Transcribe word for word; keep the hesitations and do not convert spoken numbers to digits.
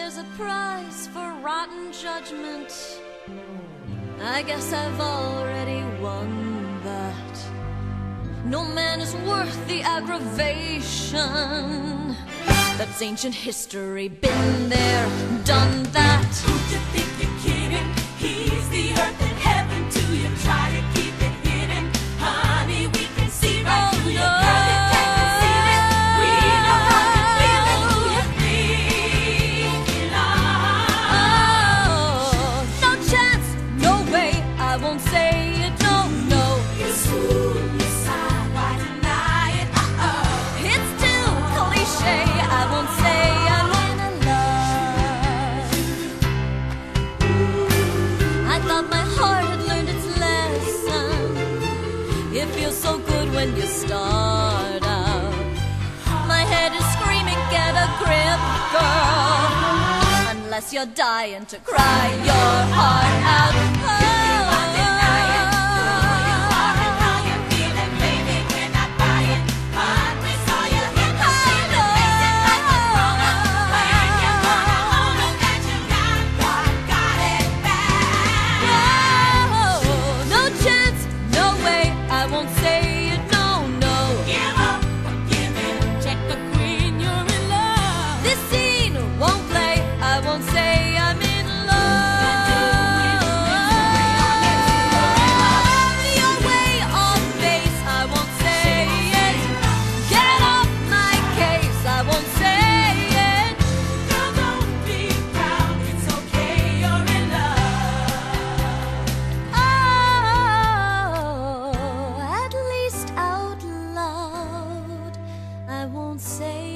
there's a price for rotten judgment, I guess I've already won that. No man is worth the aggravation. That's ancient history, been there, done that. Who you think you're kidding? He's the earth and heaven to you. Try to keep it hidden, honey. We can see right Oh, through no. your girl. You can't conceal it. We know how you feel it. Who you thinking of? Oh, no chance, no way, I won't say it, no, no. You fool, you sigh, why deny it? Uh-oh. It's too cliche, I won't say I'm in love. I thought my heart had learned its lesson. It feels so good when you start out. My head is screaming, get a grip, girl. Unless you're dying to cry your heart out. Oh. No chance, no way, I won't say it, no, no. Give up or give in. Check the queen, you're in love. This scene won't play, I won't say I'm in love. Your way on base, I won't say it. Get off my case, I won't say it. Girl, don't be proud. It's okay, you're in love. Oh, at least out loud, I won't say